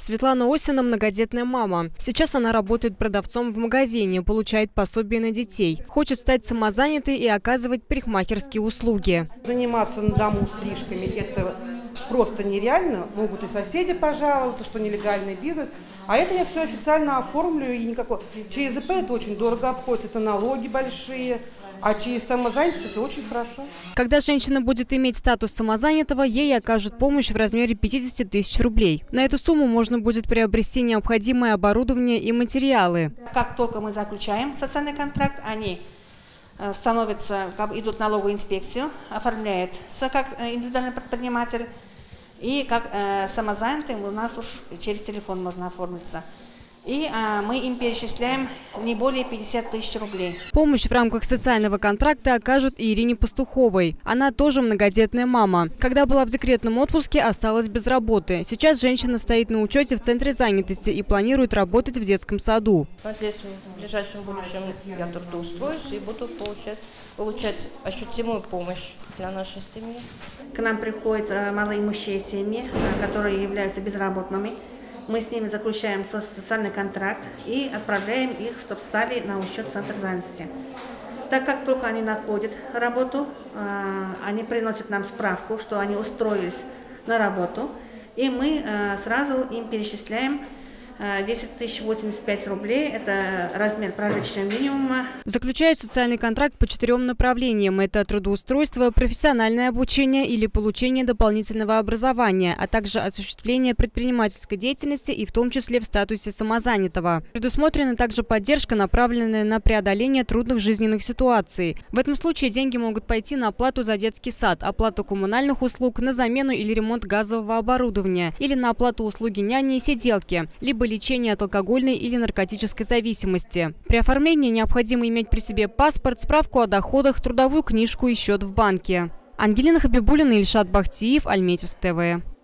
Светлана Осина – многодетная мама. Сейчас она работает продавцом в магазине, получает пособие на детей. Хочет стать самозанятой и оказывать парикмахерские услуги. Заниматься на дому стрижками – это просто нереально. Могут и соседи пожаловаться, что нелегальный бизнес. А это я все официально оформлю. И никакой... Через ИП это очень дорого обходится, это налоги большие. А через самозанятость это очень хорошо. Когда женщина будет иметь статус самозанятого, ей окажут помощь в размере 50 тысяч рублей. На эту сумму можно будет приобрести необходимое оборудование и материалы. Как только мы заключаем социальный контракт, они становятся, идут в налоговую инспекцию, оформляются как индивидуальный предприниматель. И как самозанятый у нас уж через телефон можно оформиться. И мы им перечисляем не более 50 тысяч рублей. Помощь в рамках социального контракта окажут и Ирине Пастуховой. Она тоже многодетная мама. Когда была в декретном отпуске, осталась без работы. Сейчас женщина стоит на учете в центре занятости и планирует работать в детском саду. Здесь в ближайшем будущем я трудоустроюсь и буду получать ощутимую помощь для нашей семьи. К нам приходят малоимущие семьи, которые являются безработными. Мы с ними заключаем социальный контракт и отправляем их, чтобы стали на учет центра занятости. Так как только они находят работу, они приносят нам справку, что они устроились на работу, и мы сразу им перечисляем 10 085 рублей, это размер прожиточного минимума. Заключают социальный контракт по 4 направлениям. Это трудоустройство, профессиональное обучение или получение дополнительного образования, а также осуществление предпринимательской деятельности и в том числе в статусе самозанятого. Предусмотрена также поддержка, направленная на преодоление трудных жизненных ситуаций. В этом случае деньги могут пойти на оплату за детский сад, оплату коммунальных услуг, на замену или ремонт газового оборудования, или на оплату услуги няни и сиделки, либо лечение от алкогольной или наркотической зависимости. При оформлении необходимо иметь при себе паспорт, справку о доходах, трудовую книжку и счет в банке. Ангелина Хабибуллина, Ильшат Бахтиев, Альметьевск ТВ.